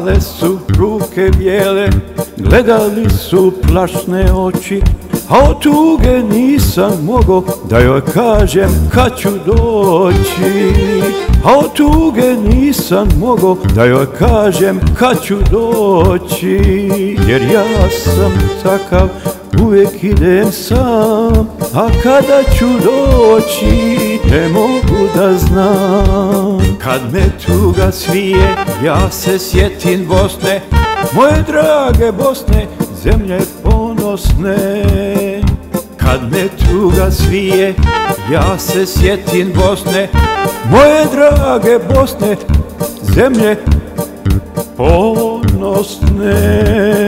Male su ruke bijele, gledali su plašne oči, a od tuge nisam mogo da joj kažem kad ću doći. A od tuge nisam mogo da joj kažem kad ću doći. Jer ja sam takav, uvijek idem sam, a kada ću doći ne mogu da znam. Kad me tuga svije, ja se sjetim Bosne, moje drage Bosne, zemlje ponosne. Kad me tuga svije, ja se sjetim Bosne, moje drage Bosne, zemlje ponosne.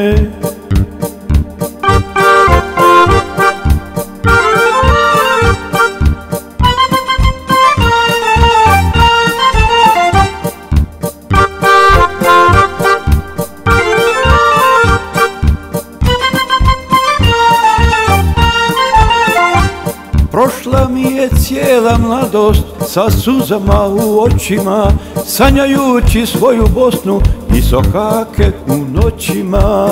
Prošla mi je cijela mladost sa suzama u očima, sanjajući svoju Bosnu i sokake u noćima.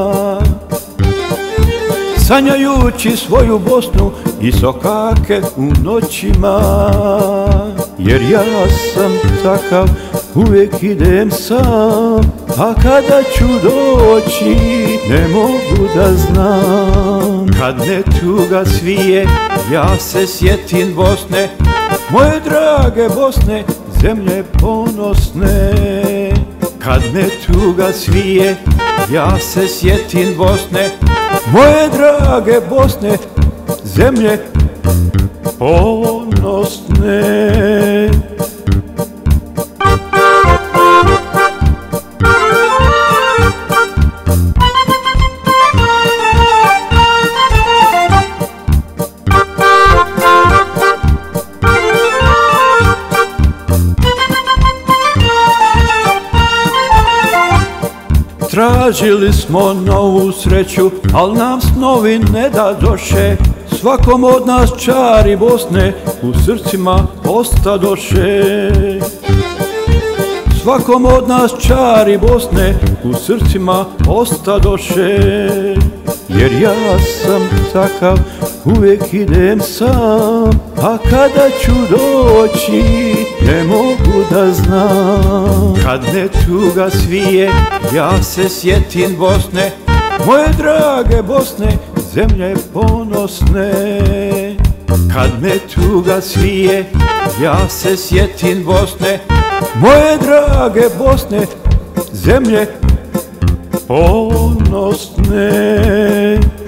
Sanjajući svoju Bosnu i sokake u noćima. Jer ja sam takav, uvijek idem sam, a kada ću doći ne mogu da znam. Kad me tuga svije, ja se sjetim Bosne, moje drage Bosne, zemlje ponosne. Kad me tuga svije, ja se sjetim Bosne, moje drage Bosne, zemlje ponosne. Tražili smo novu sreću, al nam snovi ne dadoše. Svakom od nas čari Bosne u srcima ostadoše. Svakom od nas čari Bosne u srcima ostadoše. Jer ja sam takav, uvijek idem sam, a kada ću doći ne mogu da znam. Kad me tuga svije, ja se sjetim Bosne, moje drage Bosne, zemlje ponosne. Kad me tuga svije, ja se sjetim Bosne, moje drage Bosne, zemlje ponosne.